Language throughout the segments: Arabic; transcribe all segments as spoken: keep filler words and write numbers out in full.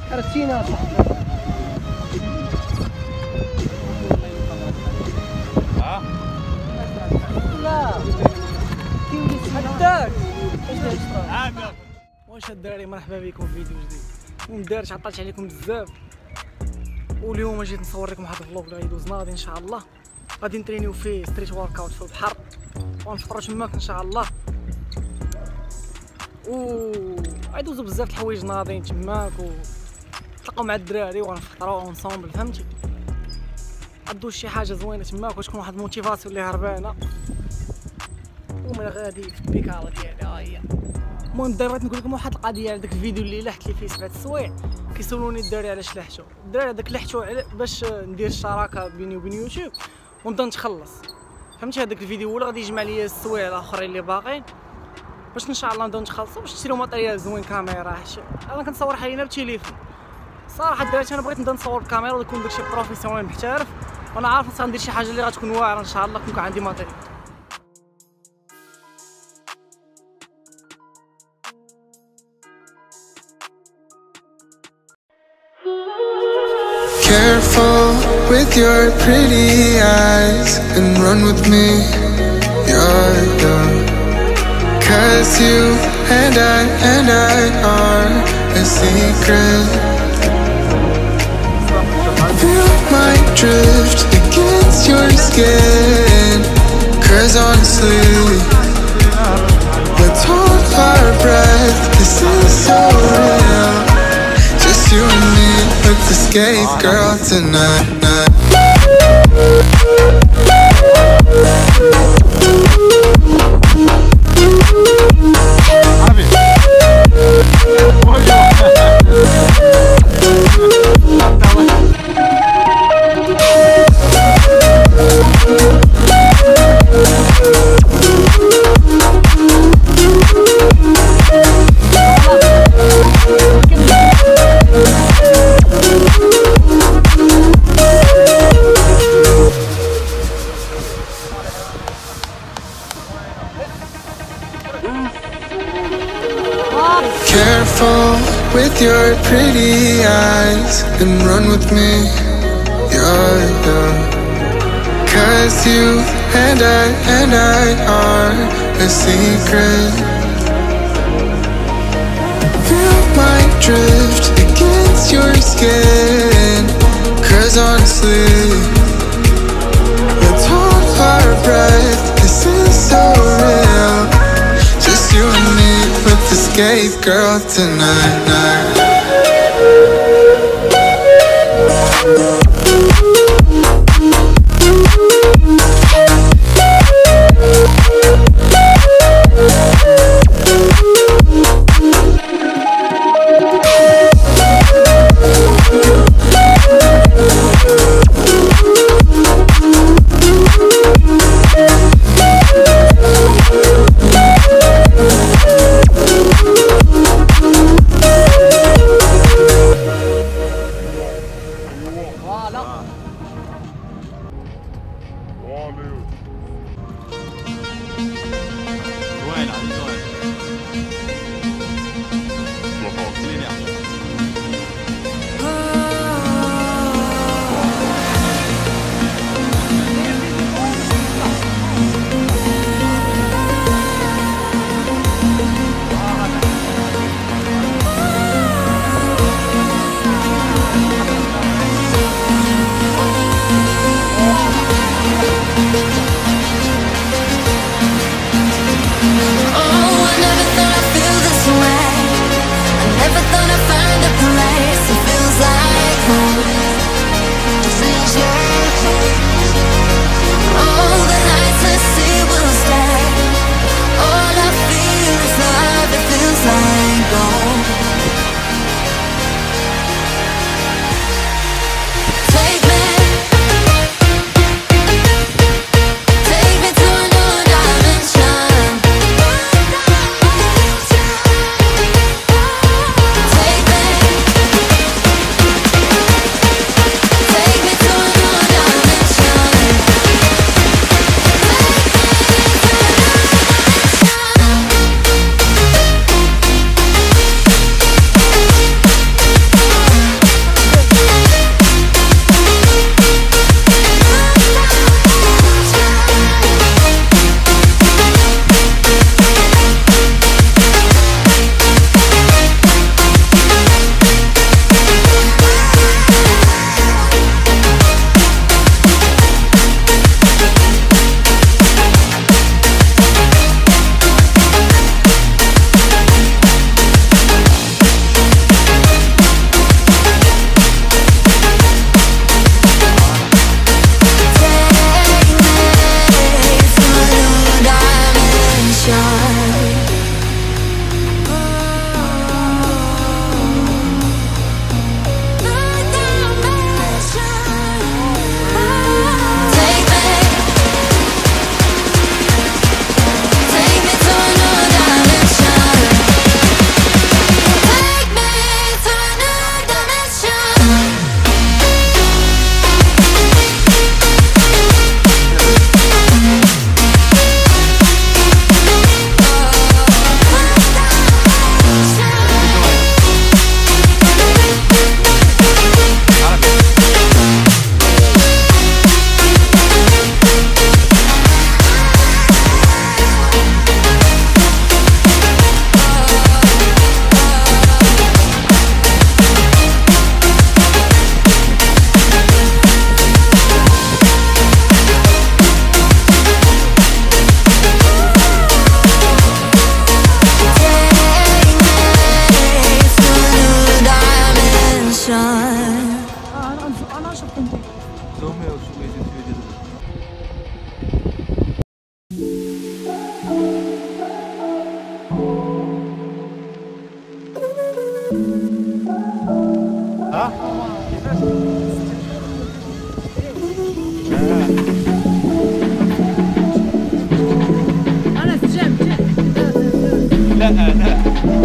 عرفتينا صاحبي. ها لا كيولي حداك اش واش الدراري، مرحبا بكم في فيديو جديد. ومدارش عطلت عليكم بزاف، واليوم جيت نصور لكم واحد الفلوق اللي غيدوز ناضي ان شاء الله. غادي نترينيو فيه ستريت ورك اوت في البحر ونفطروا تماك ان شاء الله. و غيدوزو بزاف الحوايج ناضيين تماك، ونتلاقاو مع الدراري ونفطروا اونصومبل، فهمتي؟ غدوز شي حاجه زوينه تماك وتكون واحد الموتيفاسيون اللي هربانه ومن غادي في البيكاله ديالي. ها هي. المهم الدراري بغيت نقول لكم واحد القضيه على داك الفيديو اللي لحت لي فيه سبعة السوايع. كيسولوني الدراري علاش لحتو. الدراري داك لحتو باش ندير الشراكه بيني وبين يوتيوب ونبدا نتخلص، فهمتي؟ هذاك الفيديو ولا غادي يجمع ليا السوايع الاخرين اللي باقيين باش ان شاء الله نبداو نتخلصوا باش نشريو ماتريال زوين، كاميرا. انا كنصور حاليا بالتليفون صراحه. الدراري انا بغيت نبدا نصور بالكاميرا ويكون داكشي بروفيسيونيل محترف، وانا عارف غندير شي حاجه اللي غتكون واعره ان شاء الله كون عندي ماتريال. Careful with your pretty eyes and run with me, you're young. Cause you and I and I are a secret. Feel my drift against your skin. Cause honestly, let's hold our breath, this is so real. Just you and me, let's escape, girl, tonight. Careful with your pretty eyes and run with me, you're young. Cause you and I and I are a secret. Feel my drift against your skin. Cause honestly, let's hold our breath, this is so real. Just you and me, let's escape, girl, tonight. انا استجاب لا انا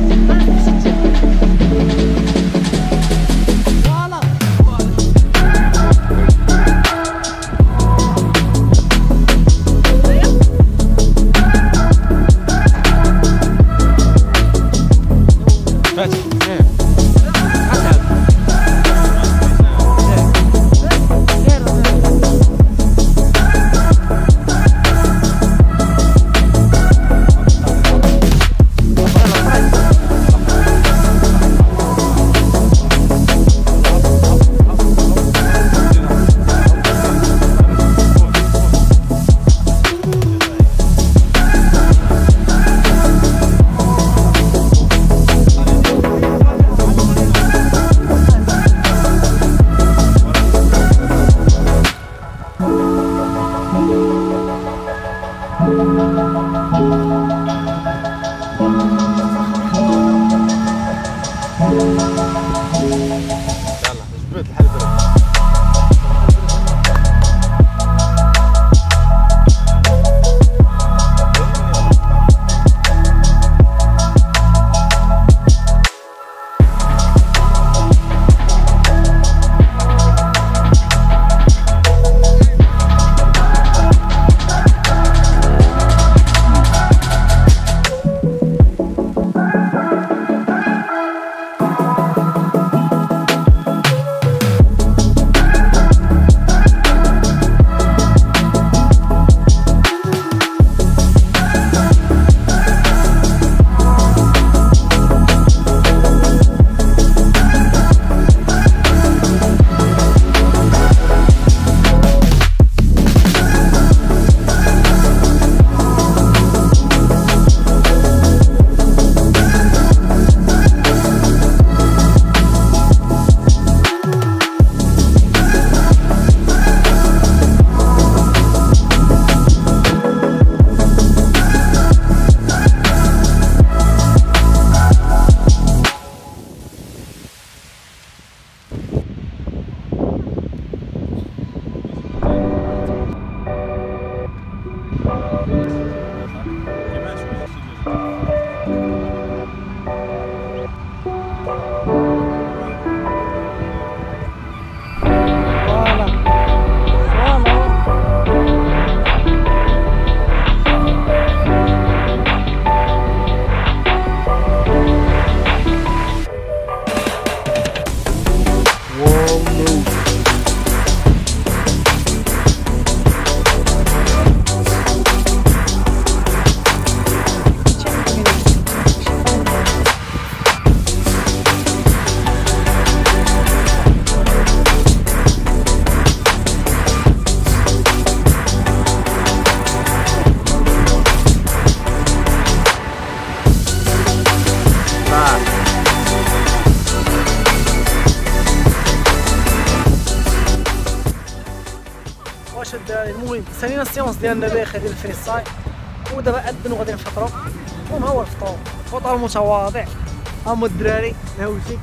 المهم سالينا السيونس ديالنا باخر ديال الفريستايل ودابا أذن وغادي نفطروا. المهم ها هو الفطور، فطور متواضع. ها هما الدراري هاوتي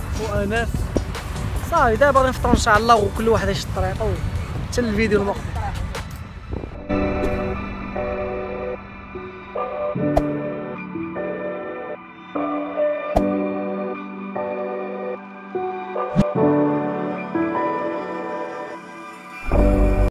وانس صافي. دابا غادي نفطروا ان شاء الله وكل واحد يشد طريقه حتى الفيديو المقبل. you